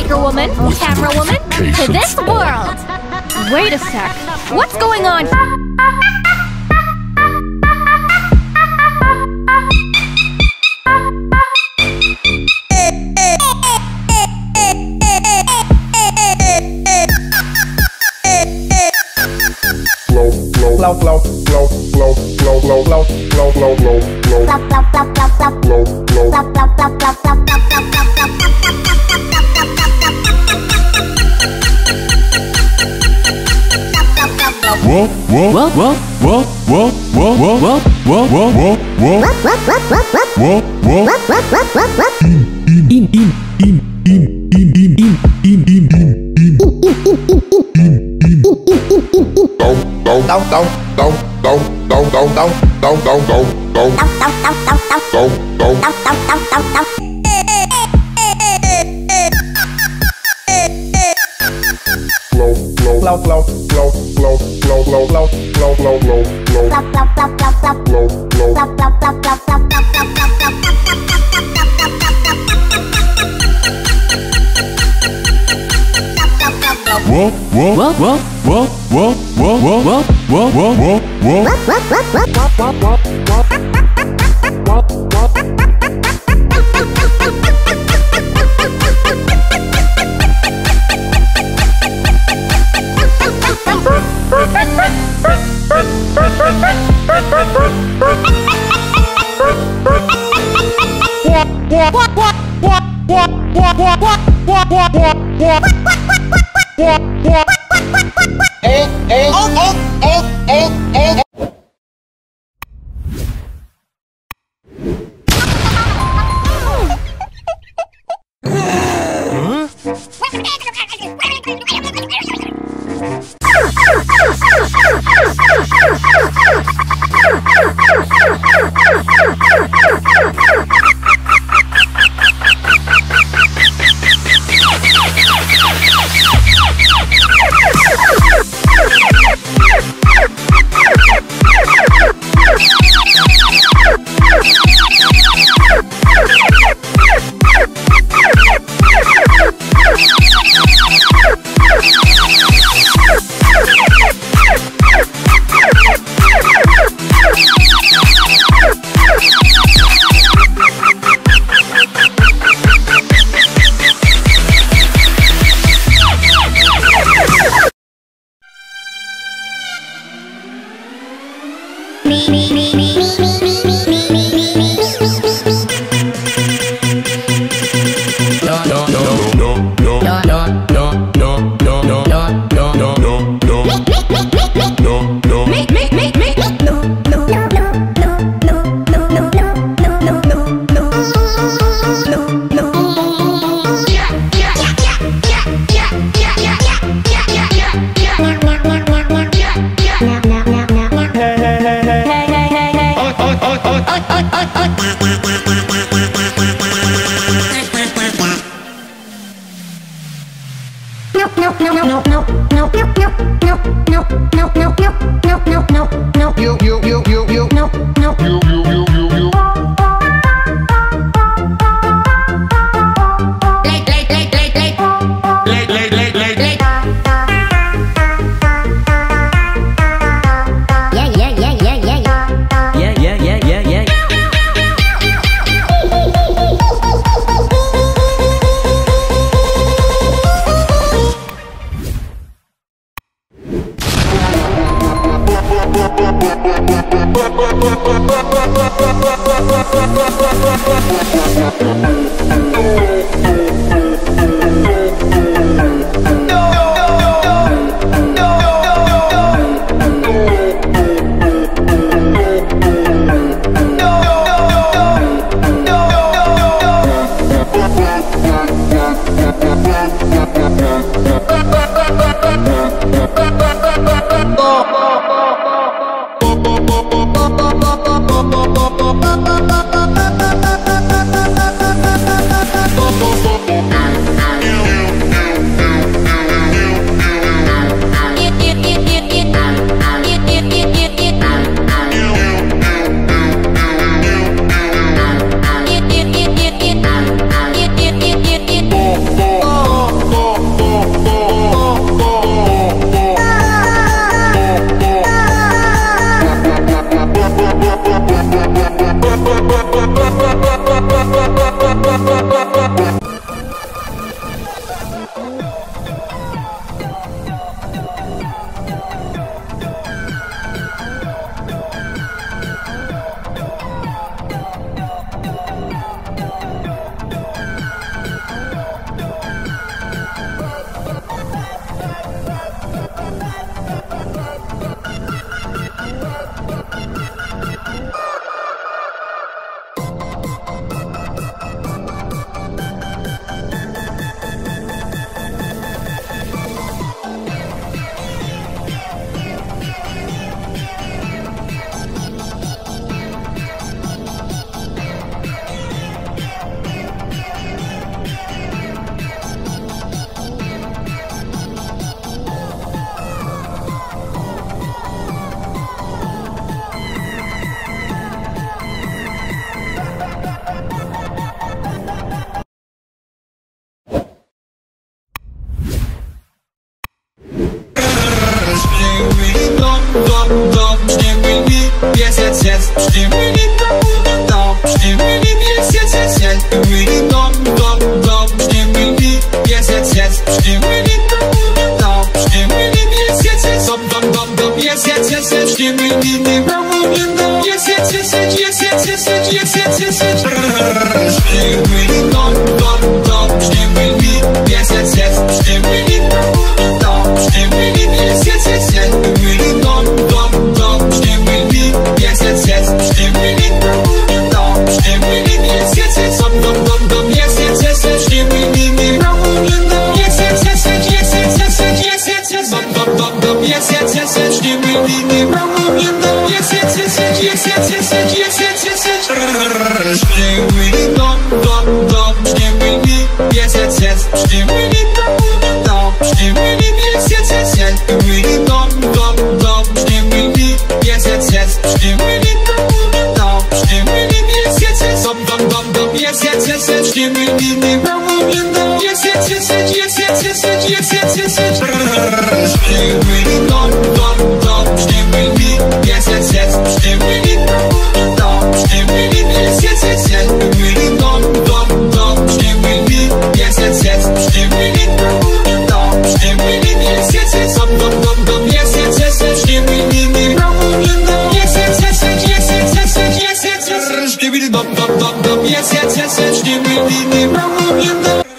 Speaker Woman, Camera Woman, to this world! Wait a sec, what's going on? Skibidi dom, skibidi yes yes yes yes, skibidi dom dom dom, skibidi yes yes yes, skibidi dom, skibidi yes yes yes, dom dom dom dom, yes yes yes yes, skibidi dom yes yes yes yes yes yes yes yes yes yes yes, skibidi dom dom dom, skibidi yes yes yes, skibidi dom, skibidi yes yes yes yes, skibidi dom dom dom, skibidi yes yes yes, skibidi dom, skibidi yes yes yes, dom dom dom dom, yes yes yes yes, skibidi dom yes yes yes yes yes yes yes yes yes yes, skibidi dom dom dom dom, yes yes yes yes, skibidi dom.